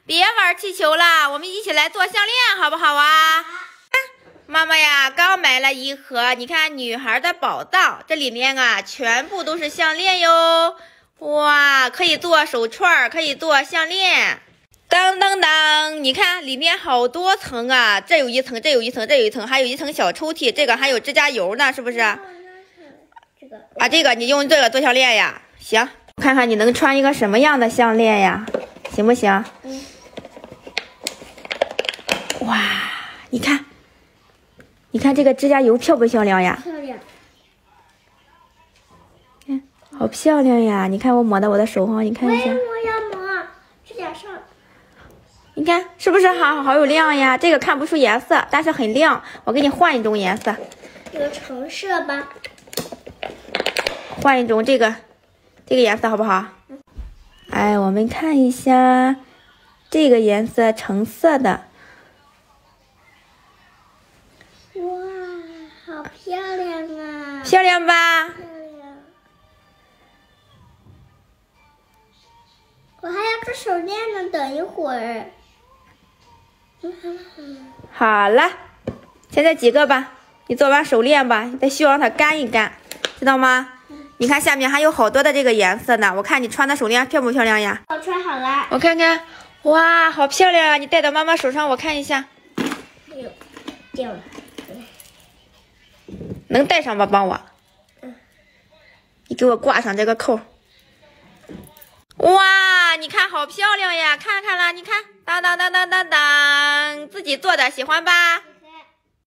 别玩气球了，我们一起来做项链，好不好啊？妈妈呀，刚买了一盒，你看女孩的宝藏，这里面啊全部都是项链哟。哇，可以做手串，可以做项链。当当当，你看里面好多层啊，这有一层，这有一层，这有一层，还有一层小抽屉，这个还有指甲油呢，是不是？这个你用这个做项链呀？行，看看你能穿一个什么样的项链呀？行不行？哇，你看这个指甲油漂不漂亮呀？漂亮。看，好漂亮呀！你看我抹到我的手上，你看一下。 我要抹指甲上。 你看是不是好有亮呀？这个看不出颜色，但是很亮。我给你换一种颜色。 这个橙色吧。 换一种这个颜色好不好？哎，我们看一下这个颜色，橙色的。 哇，好漂亮啊！ 漂亮吧？ 漂亮。我还要做手链呢，等一会儿。 好了，现在几个吧？你做完手链吧，你得需要让它干一干，知道吗？你看下面还有好多的这个颜色呢，我看你穿的手链漂不漂亮呀？ 我穿好了。 我看看，哇，好漂亮啊！你戴到妈妈手上，我看一下。 哎呦，掉了。 能戴上吧？帮我。你给我挂上这个扣。哇，你看好漂亮呀！看了，你看，当当当当当当，自己做的，喜欢吧？